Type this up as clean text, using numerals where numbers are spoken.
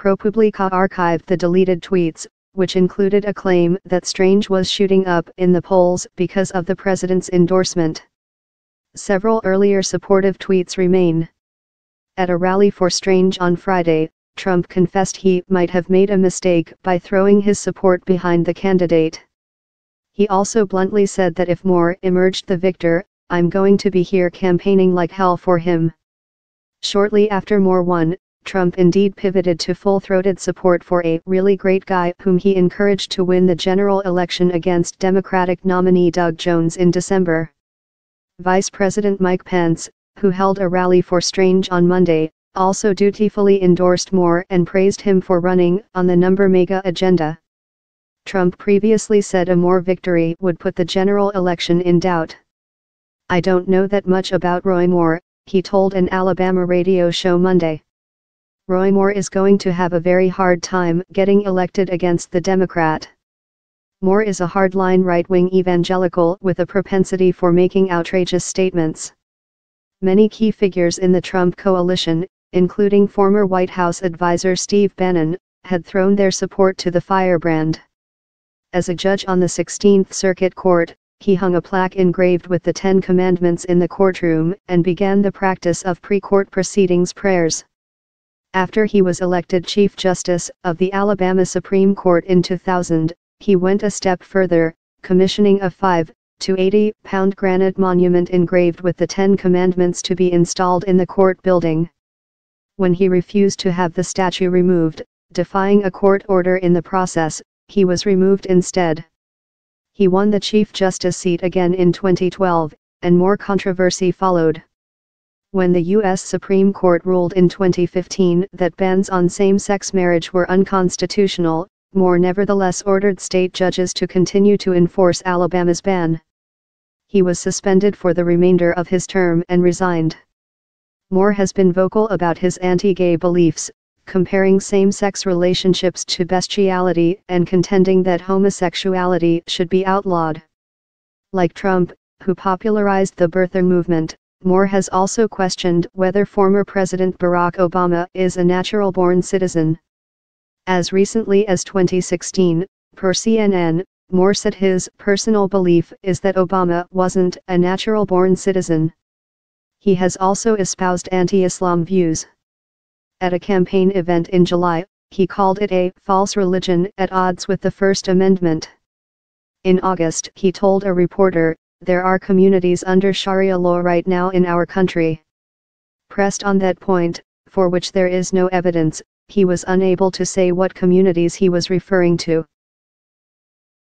ProPublica archived the deleted tweets, which included a claim that Strange was shooting up in the polls because of the president's endorsement. Several earlier supportive tweets remain. At a rally for Strange on Friday, Trump confessed he might have made a mistake by throwing his support behind the candidate. He also bluntly said that if Moore emerged the victor, "I'm going to be here campaigning like hell for him." Shortly after Moore won, Trump indeed pivoted to full-throated support for a "really great guy" whom he encouraged to win the general election against Democratic nominee Doug Jones in December. Vice President Mike Pence, who held a rally for Strange on Monday, also dutifully endorsed Moore and praised him for running on the number MAGA agenda. Trump previously said a Moore victory would put the general election in doubt. "I don't know that much about Roy Moore," he told an Alabama radio show Monday. "Roy Moore is going to have a very hard time getting elected against the Democrat. Moore is a hardline right-wing evangelical with a propensity for making outrageous statements." Many key figures in the Trump coalition, including former White House advisor Steve Bannon, had thrown their support to the firebrand. As a judge on the 16th Circuit Court, he hung a plaque engraved with the Ten Commandments in the courtroom and began the practice of pre-court proceedings prayers. After he was elected Chief Justice of the Alabama Supreme Court in 2000, he went a step further, commissioning a 5 to 80-pound granite monument engraved with the Ten Commandments to be installed in the court building. When he refused to have the statue removed, defying a court order in the process, he was removed instead. He won the Chief Justice seat again in 2012, and more controversy followed. When the U.S. Supreme Court ruled in 2015 that bans on same-sex marriage were unconstitutional, Moore nevertheless ordered state judges to continue to enforce Alabama's ban. He was suspended for the remainder of his term and resigned. Moore has been vocal about his anti-gay beliefs, comparing same-sex relationships to bestiality and contending that homosexuality should be outlawed. Like Trump, who popularized the birther movement, Moore has also questioned whether former President Barack Obama is a natural-born citizen. As recently as 2016, per CNN, Moore said his personal belief is that Obama wasn't a natural-born citizen. He has also espoused anti-Islam views. At a campaign event in July, he called it a false religion at odds with the First Amendment. In August, he told a reporter, "There are communities under Sharia law right now in our country." Pressed on that point, for which there is no evidence, he was unable to say what communities he was referring to.